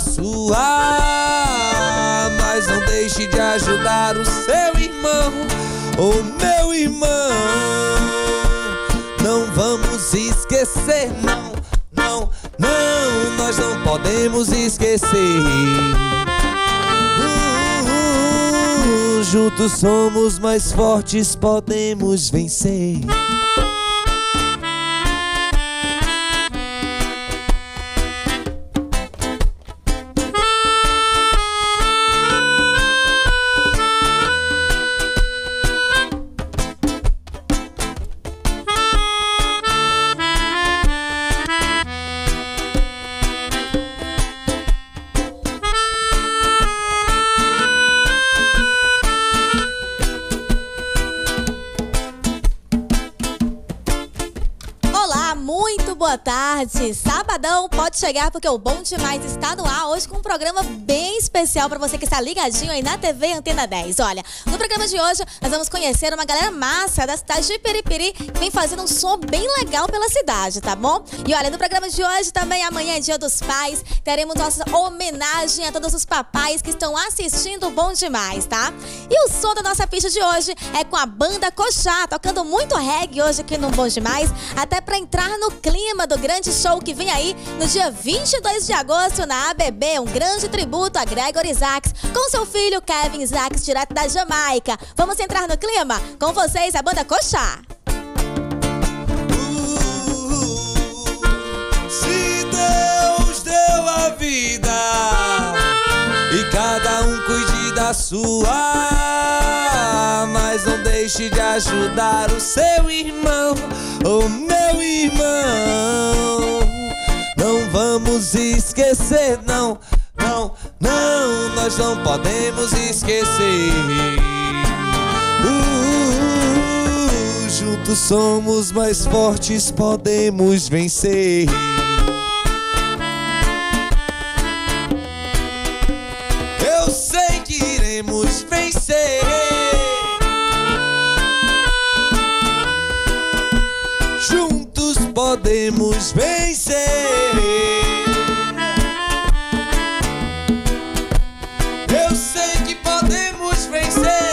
sua, mas não deixe de ajudar o seu irmão ou meu irmão. Não vamos esquecer, não, não, não, nós não podemos esquecer. Juntos somos mais fortes, podemos vencer. Boa tarde, sabadão pode chegar porque o Bom Demais está no ar hoje com um programa bem especial para você que está ligadinho aí na TV Antena 10. Olha, no programa de hoje nós vamos conhecer uma galera massa da cidade de Piripiri que vem fazendo um som bem legal pela cidade, tá bom? E olha, no programa de hoje também, amanhã é Dia dos Pais, teremos nossa homenagem a todos os papais que estão assistindo o Bom Demais, tá? E o som da nossa pista de hoje é com a banda Coxá, tocando muito reggae hoje aqui no Bom Demais, até para entrar no clima do grande show que vem aí no dia 22 de agosto na ABB, um grande tributo a Gregory Isaacs com seu filho Kevin Isaacs, direto da Jamaica. Vamos entrar no clima? Com vocês, a banda Coxá. Se Deus deu a vida e cada um cuide da sua, mas não deixe de ajudar o seu irmão ou meu irmão. Não vamos esquecer, não, não, não, nós não podemos esquecer. Juntos somos mais fortes, podemos vencer. Eu sei que iremos vencer. Juntos podemos vencer. Eu sei que podemos vencer.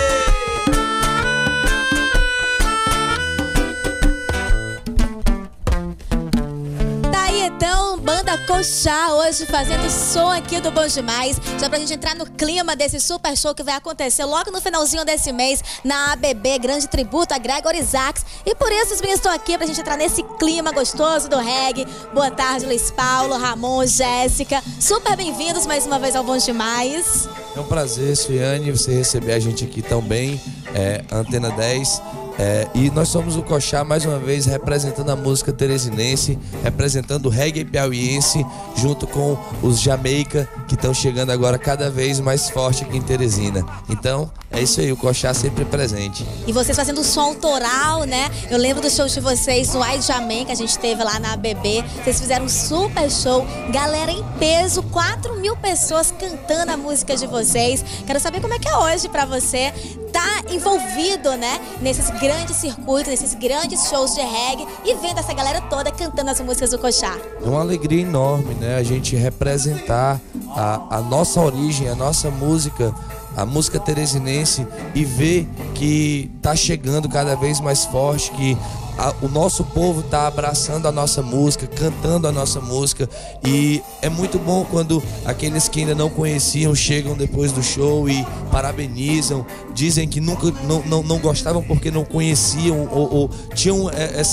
Então, banda Coxá, hoje fazendo som aqui do Bom Demais, já pra gente entrar no clima desse super show que vai acontecer logo no finalzinho desse mês na ABB, grande tributo a Gregory Isaacs. E por isso os meninos estão aqui pra gente entrar nesse clima gostoso do reggae. Boa tarde, Luiz Paulo, Ramon, Jéssica, super bem-vindos mais uma vez ao Bom Demais. É um prazer, Suiane, você receber a gente aqui tão bem, Antena 10. E nós somos o Coxá, mais uma vez, representando a música teresinense, representando o reggae piauiense, junto com os Jamaica, que estão chegando agora cada vez mais forte aqui em Teresina. Então, é isso aí, o Coxá sempre presente. E vocês fazendo som autoral, né? Eu lembro do show de vocês no I Jamaica, que a gente teve lá na ABB. Vocês fizeram um super show, galera em peso, 4.000 pessoas cantando a música de vocês. Quero saber como é que é hoje pra você tá envolvido, né, nesses grandes circuitos, nesses grandes shows de reggae e vendo essa galera toda cantando as músicas do Coxá. É uma alegria enorme, né, a gente representar a nossa origem, a nossa música, a música teresinense, e ver que tá chegando cada vez mais forte, que o nosso povo está abraçando a nossa música, cantando a nossa música, e é muito bom quando aqueles que ainda não conheciam chegam depois do show e parabenizam, dizem que nunca não gostavam porque não conheciam ou tinham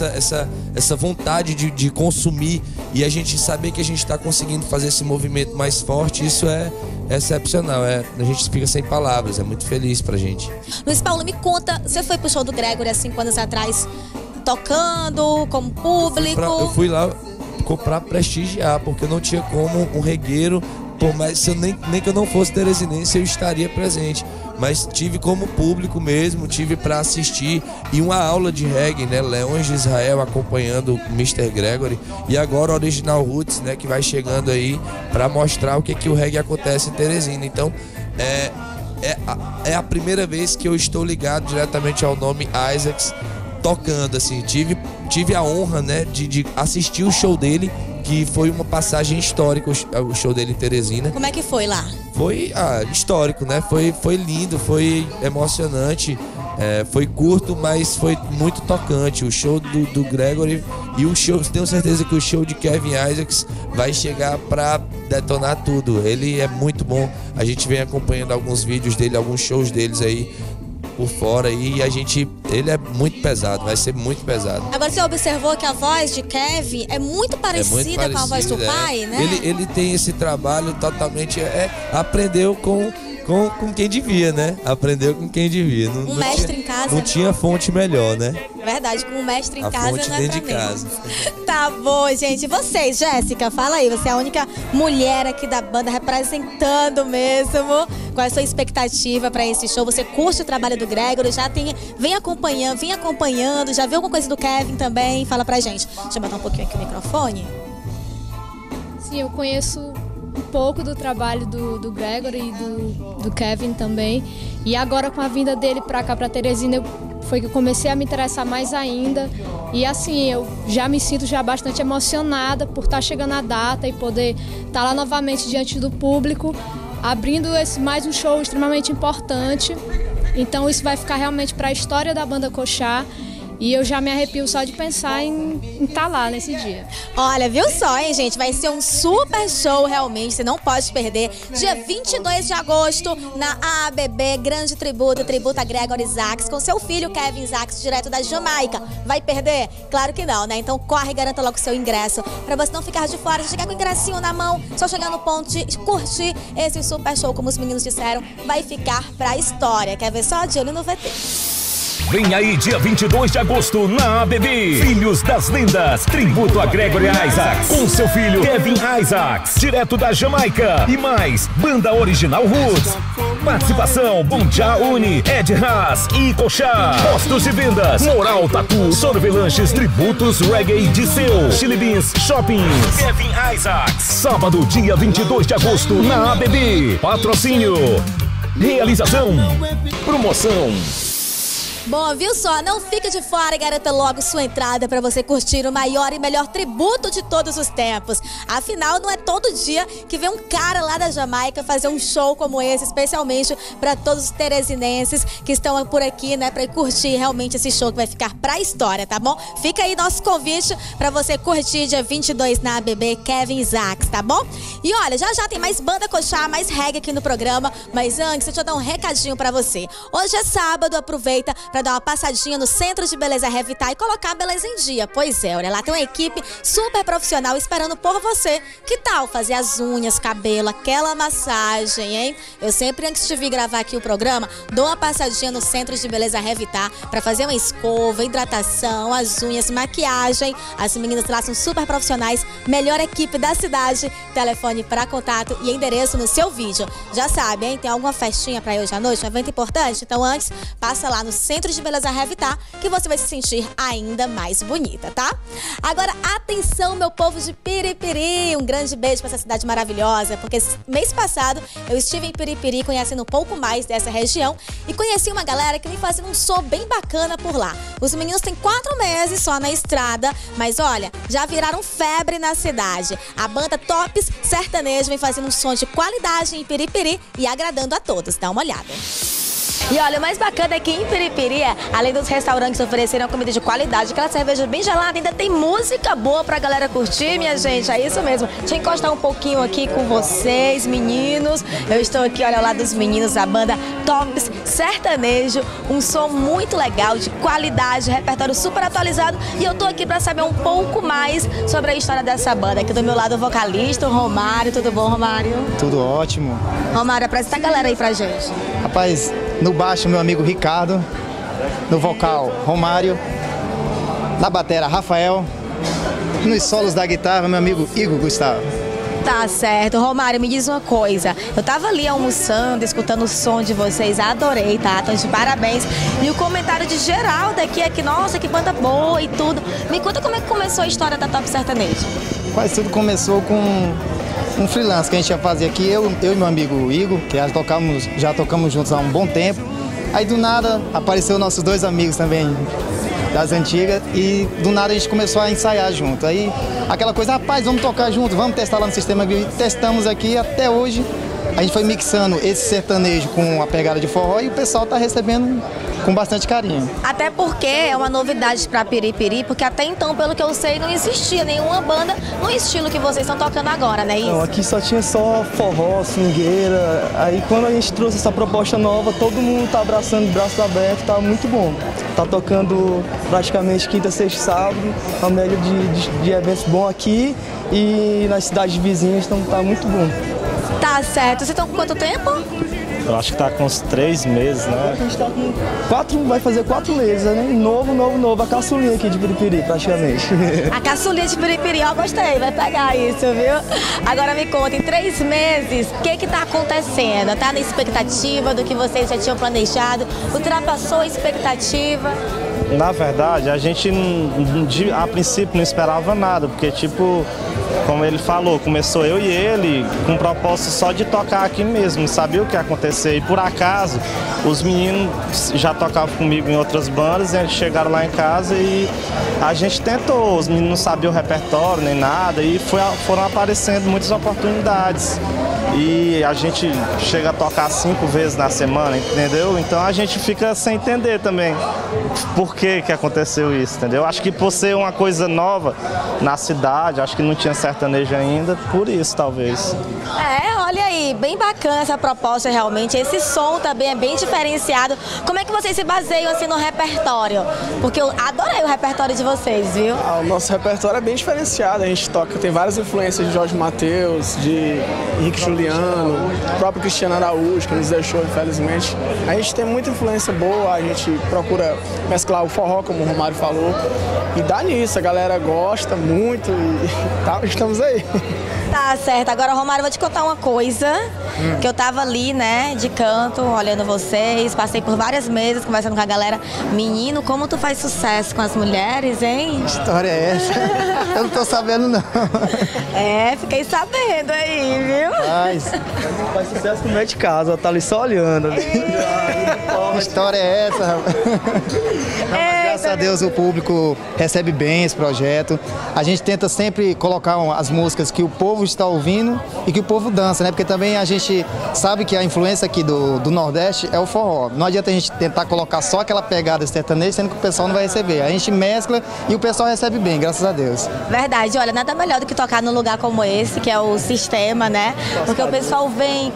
essa vontade de consumir, e a gente saber que a gente está conseguindo fazer esse movimento mais forte, isso é excepcional, a gente fica sem palavras, é muito feliz pra gente. Luiz Paulo, me conta, você foi pro show do Gregory há 5 anos atrás, tocando como público? Eu fui lá pra prestigiar, porque eu não tinha como um regueiro, por mais nem que eu não fosse teresinense, eu estaria presente. Mas tive como público mesmo, tive para assistir, e uma aula de reggae, né? Leões de Israel acompanhando o Mr. Gregory, e agora o Original Roots, né? Que vai chegando aí para mostrar o que o reggae acontece em Teresina. Então, é a primeira vez que eu estou ligado diretamente ao nome Isaacs, tocando, assim. Tive a honra, né, de assistir o show dele, que foi uma passagem histórica, o show dele em Teresina. Como é que foi lá? Foi histórico, né? Foi lindo, foi emocionante. Foi curto, mas foi muito tocante. O show do Gregory e o show, tenho certeza que o show de Kevin Isaacs vai chegar pra detonar tudo. Ele é muito bom. A gente vem acompanhando alguns vídeos dele, alguns shows deles aí por fora, e ele é muito pesado, vai ser muito pesado. Agora você observou que a voz de Kevin é muito parecida com a voz do pai, né? Ele tem esse trabalho totalmente, aprendeu com quem devia, né? Aprendeu com quem devia. Um mestre em casa. Não tinha fonte melhor, né? Verdade, com um mestre em a casa fonte não é dentro pra de casa. Tá bom, gente. Vocês, Jéssica, fala aí. Você é a única mulher aqui da banda representando mesmo. Qual é a sua expectativa pra esse show? Você curte o trabalho do Gregory? Vem acompanhando. Já viu alguma coisa do Kevin também? Fala pra gente. Deixa eu botar um pouquinho aqui o microfone. Sim, eu conheço um pouco do trabalho do Gregory e do Kevin também. E agora com a vinda dele pra cá, pra Teresina, foi que eu comecei a me interessar mais ainda. E assim, eu já me sinto bastante emocionada por estar chegando a data e poder estar lá novamente diante do público, abrindo mais um show extremamente importante. Então isso vai ficar realmente para a história da banda Kochá. E eu já me arrepio só de pensar em estar lá nesse dia. Olha, viu só, hein, gente? Vai ser um super show, realmente. Você não pode perder. Dia 22 de agosto, na ABB, grande tributo a Gregory Isaacs, com seu filho Kevin Isaacs, direto da Jamaica. Vai perder? Claro que não, né? Então corre e garanta logo o seu ingresso, pra você não ficar de fora, chegar com o ingressinho na mão, só chegar no ponto de curtir esse super show, como os meninos disseram, vai ficar pra história. Quer ver só? De olho no VT. Vem aí, dia 22 de agosto, na ABB. Filhos das Lendas, tributo a Gregory Isaacs, com seu filho Kevin Isaacs, direto da Jamaica. E mais, banda original Roots. Participação, Bunja Uni, Ed Haas e Kochá. Postos de vendas, Moral Tatu, Sorvelanches, tributos reggae de seu, Chili Beans Shoppings. Kevin Isaacs, sábado, dia 22 de agosto, na ABB. Patrocínio, realização, promoção. Bom, viu só? Não fique de fora e garanta logo sua entrada para você curtir o maior e melhor tributo de todos os tempos. Afinal, não é todo dia que vem um cara lá da Jamaica fazer um show como esse, especialmente para todos os teresinenses que estão por aqui, né, para curtir realmente esse show que vai ficar pra história, tá bom? Fica aí nosso convite para você curtir dia 22 na ABB, Kevin Isaacs, tá bom? E olha, já tem mais banda Kochá, mais reggae aqui no programa, mas antes deixa eu dar um recadinho para você. Hoje é sábado, aproveita para dar uma passadinha no Centro de Beleza Revitar e colocar a beleza em dia. Pois é, olha lá, tem uma equipe super profissional esperando por você. Que tal fazer as unhas, cabelo, aquela massagem, hein? Eu sempre, antes de vir gravar aqui o programa, dou uma passadinha no Centro de Beleza Revitar para fazer uma escova, hidratação, as unhas, maquiagem. As meninas lá são super profissionais, melhor equipe da cidade. Telefone para contato e endereço no seu vídeo. Já sabe, hein? Tem alguma festinha para hoje à noite, um evento importante? Então antes, passa lá no Centro de Beleza Revitar, que você vai se sentir ainda mais bonita, tá? Agora, atenção, meu povo de Piripiri, um grande beijo para essa cidade maravilhosa, porque mês passado eu estive em Piripiri conhecendo um pouco mais dessa região e conheci uma galera que vem fazendo um som bem bacana por lá. Os meninos têm 4 meses só na estrada, mas olha, já viraram febre na cidade. A banda Tops Sertanejo vem fazendo um som de qualidade em Piripiri e agradando a todos. Dá uma olhada. E olha, o mais bacana é que em Piripiri, além dos restaurantes oferecerem uma comida de qualidade, aquela cerveja bem gelada, ainda tem música boa pra galera curtir, minha gente. É isso mesmo. Deixa eu encostar um pouquinho aqui com vocês, meninos. Eu estou aqui, olha lá, dos meninos da banda Tops Sertanejo. Um som muito legal, de qualidade, repertório super atualizado. E eu tô aqui pra saber um pouco mais sobre a história dessa banda. Aqui do meu lado o vocalista, o Romário. Tudo bom, Romário? Tudo ótimo. Romário, apresenta a galera aí pra gente. Rapaz, no baixo, meu amigo Ricardo. No vocal, Romário. Na batera, Rafael. Nos solos da guitarra, meu amigo Igor Gustavo. Tá certo. Romário, me diz uma coisa. Eu tava ali almoçando, escutando o som de vocês. Adorei, tá? Então, de parabéns. E o comentário de Geraldo aqui é que, nossa, que banda boa e tudo. Me conta como é que começou a história da Top Sertanejo. Quase tudo começou com um freelance que a gente ia fazer aqui, eu e meu amigo Igor, que já tocamos juntos há um bom tempo. Aí do nada apareceu nossos 2 amigos também, das antigas, e do nada a gente começou a ensaiar junto. Aí aquela coisa, rapaz, vamos tocar junto, vamos testar lá no Sistema Grill. Testamos aqui até hoje. A gente foi mixando esse sertanejo com a pegada de forró e o pessoal tá recebendo com bastante carinho. Até porque é uma novidade para Piripiri, porque até então, pelo que eu sei, não existia nenhuma banda no estilo que vocês estão tocando agora, né? Não, aqui só tinha só forró, swingueira. Aí quando a gente trouxe essa proposta nova, todo mundo tá abraçando, braços abertos, tá muito bom. Tá tocando praticamente quinta, sexta e sábado, uma média de eventos bons aqui e nas cidades vizinhas, então tá muito bom. Tá certo. Vocês estão com quanto tempo? Eu acho que tá com uns 3 meses, né? A gente tá com vai fazer 4 meses, né? Novo, a caçulinha aqui de Piripiri, praticamente. A caçulinha de Piripiri, ó, gostei, vai pegar isso, viu? Agora me conta, em 3 meses, o que tá acontecendo? Tá na expectativa do que vocês já tinham planejado? Ultrapassou a expectativa? Na verdade, a gente a princípio não esperava nada, porque tipo, como ele falou, começou eu e ele com o propósito só de tocar aqui mesmo, não sabia o que ia acontecer. E por acaso, os meninos já tocavam comigo em outras bandas, e eles chegaram lá em casa e a gente tentou, os meninos não sabiam o repertório nem nada, e foram aparecendo muitas oportunidades. E a gente chega a tocar 5 vezes na semana, entendeu? Então a gente fica sem entender também por que aconteceu isso, entendeu? Acho que por ser uma coisa nova na cidade, acho que não tinha sertanejo ainda, por isso talvez. Olha aí, bem bacana essa proposta realmente, esse som também é bem diferenciado. Como é que vocês se baseiam assim no repertório? Porque eu adorei o repertório de vocês, viu? O nosso repertório é bem diferenciado, a gente toca, tem várias influências de Jorge Mateus, de Henrique Juliano, o próprio Cristiano Araújo, que nos deixou, infelizmente. A gente tem muita influência boa, a gente procura mesclar o forró, como o Romário falou, e dá nisso, a galera gosta muito e estamos aí. Tá certo. Agora, Romário, eu vou te contar uma coisa, que eu tava ali, né, de canto, olhando vocês, passei por vários meses conversando com a galera. Menino, como tu faz sucesso com as mulheres, hein? Que história é essa? Eu não tô sabendo, não. Fiquei sabendo aí, viu? Faz sucesso no meio de casa, tá ali só olhando. Que história é essa, rapaz? Graças a Deus o público recebe bem esse projeto. A gente tenta sempre colocar as músicas que o povo está ouvindo e que o povo dança, né? Porque também a gente sabe que a influência aqui do Nordeste é o forró. Não adianta a gente tentar colocar só aquela pegada sertaneja, sendo que o pessoal não vai receber. A gente mescla e o pessoal recebe bem, graças a Deus. Verdade, olha, nada melhor do que tocar num lugar como esse, que é o Sistema, né? Porque o pessoal vem,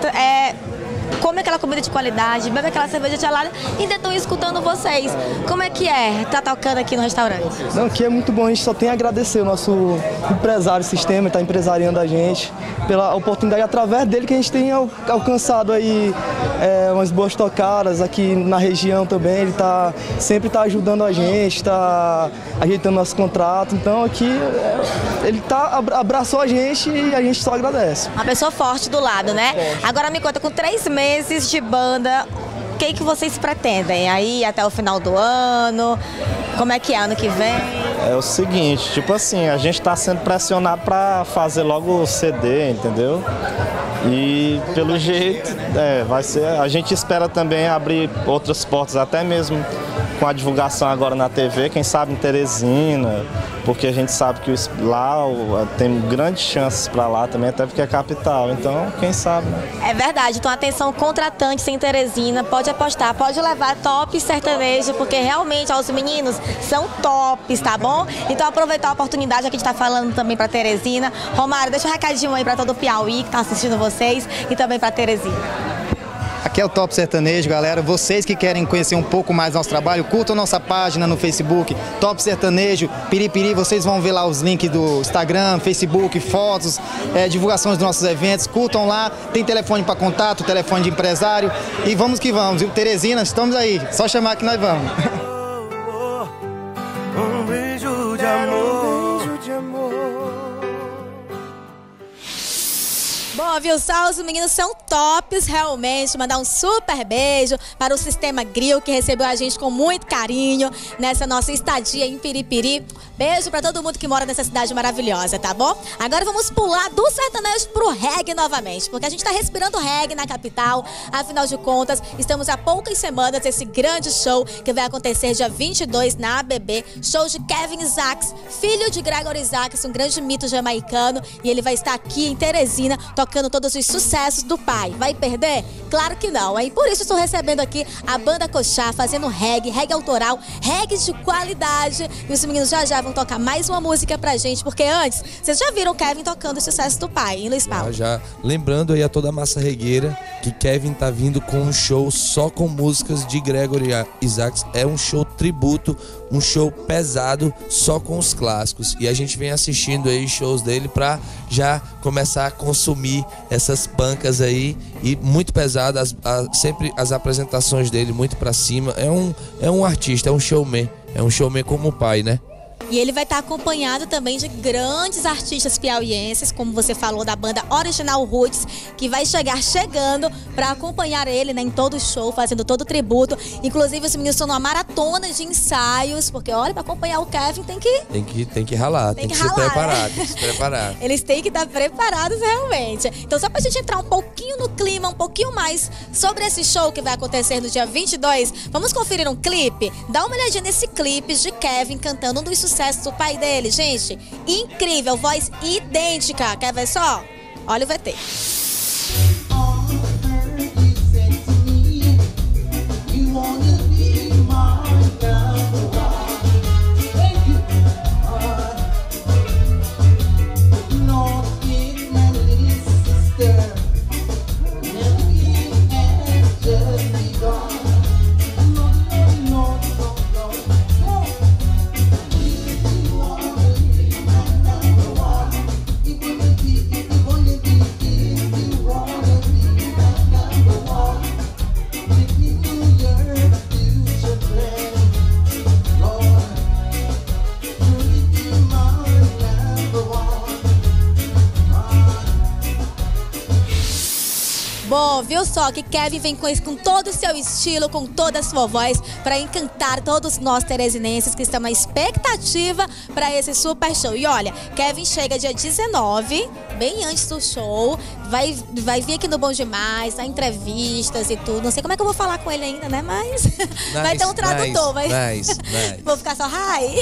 come aquela comida de qualidade, bebe aquela cerveja gelada e ainda estão escutando vocês. Como é que é tá tocando aqui no restaurante? Não, aqui é muito bom, a gente só tem a agradecer o nosso empresário Sistema, está empresariando a gente, pela oportunidade, através dele que a gente tem alcançado aí umas boas tocadas aqui na região também. Ele sempre está ajudando a gente, está ajeitando nosso contrato, então aqui ele abraçou a gente e a gente só agradece. Uma pessoa forte do lado, né? Forte. Agora me conta, com 3 meses de banda, o que vocês pretendem? Aí até o final do ano? Como é que é ano que vem? É o seguinte, tipo assim, a gente tá sendo pressionado para fazer logo o CD, entendeu? E pelo jeito, vai ser. A gente espera também abrir outras portas, até mesmo com a divulgação agora na TV, quem sabe em Teresina, porque a gente sabe que lá tem grandes chances para lá também, até porque é capital, então quem sabe, né? É verdade, então atenção, contratantes em Teresina, pode apostar, pode levar top sertanejo, porque realmente os meninos são tops, tá bom? Então aproveitar a oportunidade, aqui a gente tá falando também para Teresina. Romário, deixa um recadinho aí para todo o Piauí que tá assistindo vocês e também para Teresina. Aqui é o Top Sertanejo, galera. Vocês que querem conhecer um pouco mais do nosso trabalho, curtam nossa página no Facebook, Top Sertanejo, Piripiri. Vocês vão ver lá os links do Instagram, Facebook, fotos, divulgações dos nossos eventos. Curtam lá, tem telefone para contato, telefone de empresário. E vamos que vamos, viu? Teresina, estamos aí. Só chamar que nós vamos. Um beijo de amor. Um beijo de amor. Bom, viu só? Os meninos são tops, realmente. Mandar um super beijo para o Sistema Grill, que recebeu a gente com muito carinho nessa nossa estadia em Piripiri. Beijo para todo mundo que mora nessa cidade maravilhosa, tá bom? Agora vamos pular do sertanejo pro reggae novamente, porque a gente tá respirando reggae na capital. Afinal de contas, estamos há poucas semanas desse grande show que vai acontecer dia 22 na ABB. Show de Kevin Isaacs, filho de Gregory Isaacs, um grande mito jamaicano. E ele vai estar aqui em Teresina, tocando todos os sucessos do pai. Vai perder? Claro que não, hein? Por isso estou recebendo aqui a banda Coxá, fazendo reggae autoral, reggae de qualidade. E os meninos já vão tocar mais uma música pra gente, porque antes, vocês já viram o Kevin tocando o sucesso do pai, hein, Luiz Paulo? Já. Lembrando aí a toda a massa regueira que Kevin tá vindo com um show só com músicas de Gregory Isaacs. É um show tributo, um show pesado, só com os clássicos. E a gente vem assistindo aí shows dele pra já começar a consumir essas pancas aí. E muito pesado, sempre as apresentações dele muito pra cima. É um artista, é um showman. É um showman como o pai, né? E ele vai estar acompanhado também de grandes artistas piauienses, como você falou, da banda Original Roots, que vai chegando para acompanhar ele, né, em todo o show, fazendo todo o tributo. Inclusive, os meninos estão numa maratona de ensaios, porque, olha, para acompanhar o Kevin tem que ralar, tem que se preparar, tem que se preparar. Eles têm que estar preparados realmente. Então, só pra gente entrar um pouquinho no clima, um pouquinho mais sobre esse show que vai acontecer no dia 22, vamos conferir um clipe? Dá uma olhadinha nesse clipe de Kevin cantando um dos sucessos do pai dele, gente. Incrível, voz idêntica. Quer ver só? Olha o VT. Bom, viu só que Kevin vem com todo o seu estilo, com toda a sua voz, para encantar todos nós teresinenses que estamos na expectativa para esse super show. E olha, Kevin chega dia 19, bem antes do show, vai vir aqui no Bom Demais, dar entrevistas e tudo. Não sei como é que eu vou falar com ele ainda, né? Mas vai ter um tradutor. Nice. Vou ficar só hi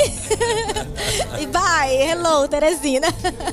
e bye, hello, Teresina.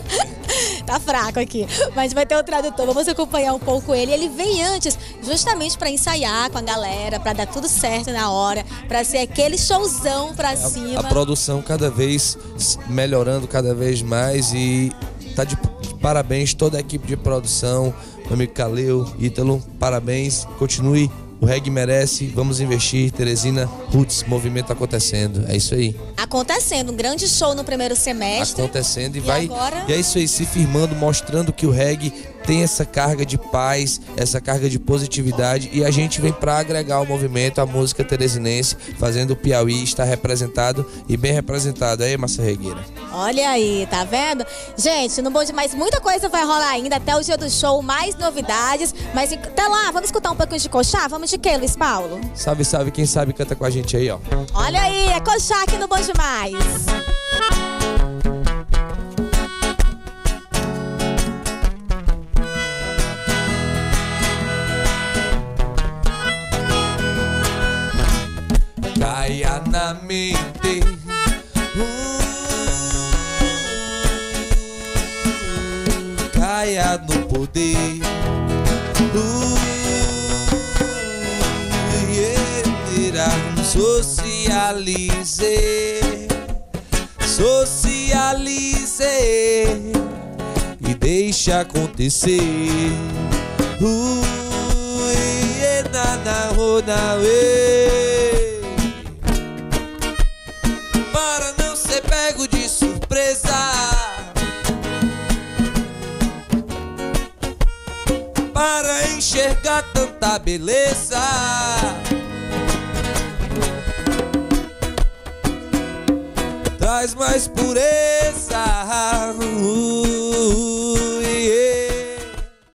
Tá fraco aqui, mas vai ter um tradutor. Vamos acompanhar um pouco ele. Ele vem antes justamente para ensaiar com a galera, para dar tudo certo na hora, para ser aquele showzão pra cima. A produção cada vez melhorando cada vez mais e tá de parabéns toda a equipe de produção, meu amigo Caleu, Ítalo, parabéns, continue. O reggae merece, vamos investir. Teresina Roots, movimento acontecendo. É isso aí. Acontecendo, um grande show no primeiro semestre. Acontecendo e é isso aí, se firmando, mostrando que o reggae tem essa carga de paz, essa carga de positividade. E a gente vem para agregar o movimento, a música teresinense, fazendo o Piauí estar representado e bem representado. Aí, Massa Regueira. Olha aí, tá vendo? Gente, no Bom Demais muita coisa vai rolar ainda até o dia do show, mais novidades. Mas até lá, vamos escutar um pouquinho de Coxá? Vamos de quê, Luiz Paulo? Salve, quem sabe canta com a gente aí, ó. Olha aí, é Coxá aqui no Bom Demais. Caia na mente, caia no poder, socialize e deixe acontecer. Para não ser pego de surpresa, para enxergar tanta beleza. Traz mais pureza.